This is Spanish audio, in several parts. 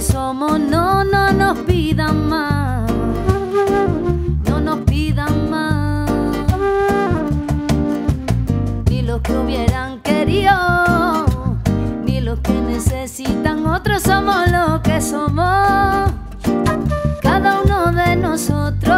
somos, no nos pidan más, no nos pidan más, ni los que hubieran querido, ni los que necesitan otros. Somos lo que somos, cada uno de nosotros.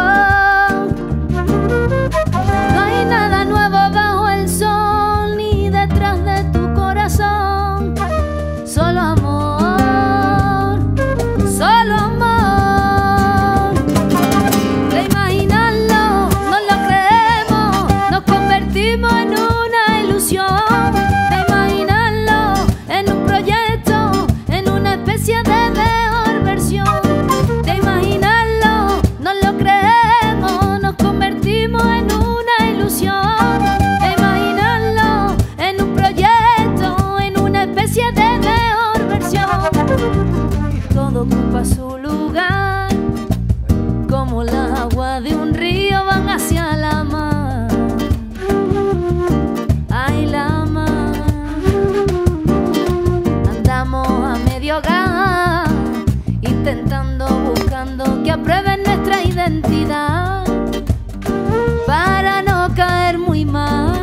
No hay nada nuevo bajo el sol, ni detrás de tu corazón. Solo amor, solo amor. De imaginarlo, no lo creemos, nos convertimos en una ilusión. De imaginarlo en un proyecto, en una especie de mejor versión. De imaginarlo, no lo creemos, nos convertimos en una ilusión. De imaginarlo en un proyecto, en una especie de mejor versión. Todo ocupa su lugar, como las aguas de un río van hacia la mar. Ay, la mar. Andamos a medio gas, intentando, buscando que aprueben nuestra identidad, para no caer muy mal.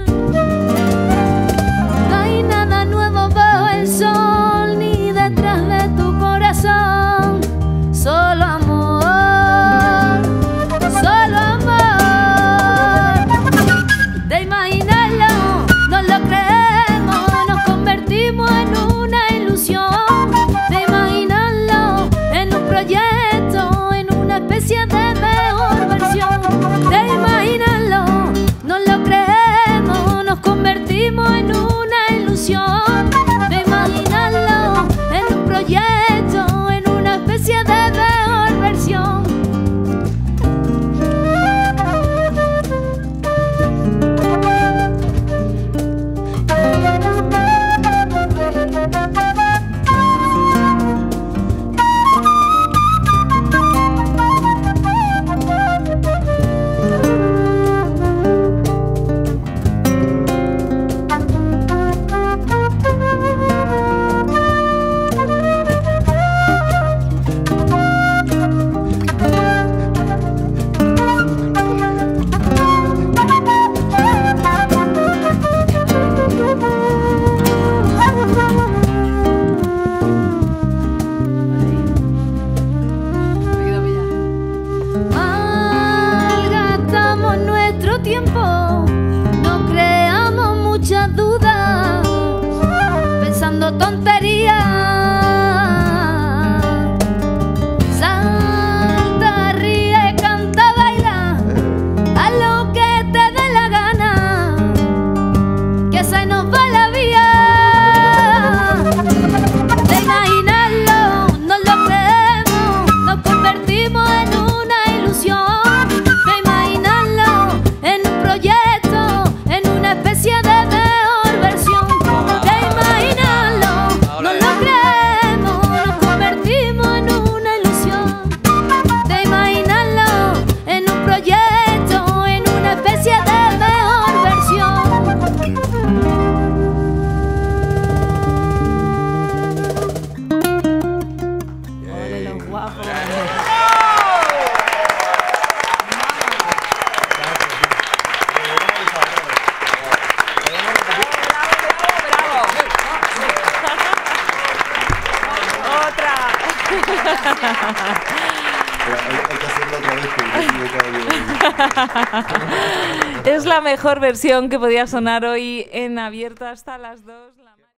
No hay nada nuevo bajo el sol, ni detrás de tu corazón. Solo amor, solo amor. De imaginarlo, no lo creemos, nos convertimos en una ilusión. De imaginarlo en un proyecto, en una especie de mejor versión. De imaginarlo, no lo creemos, nos convertimos en una ilusión. De imaginarlo en un proyecto, en una especie de mejor versión. Malgastamos nuestro tiempo, no creamos muchas dudas, pensando tonterías. Salta, ríe, canta, baila, haz lo que te dé la gana, que se nos va la vía. De imaginarlo, no lo creemos, nos convertimos en una ilusión. De imaginarlo en un proyecto, en una especie de mejor versión. De imaginarlo, no lo creemos, nos convertimos en una ilusión. De imaginarlo en un proyecto, en una especie de mejor versión. Ole, los guapos. Hay que hacerlo otra vez, porque Es la mejor versión que podía sonar hoy en Abierto hasta las 2.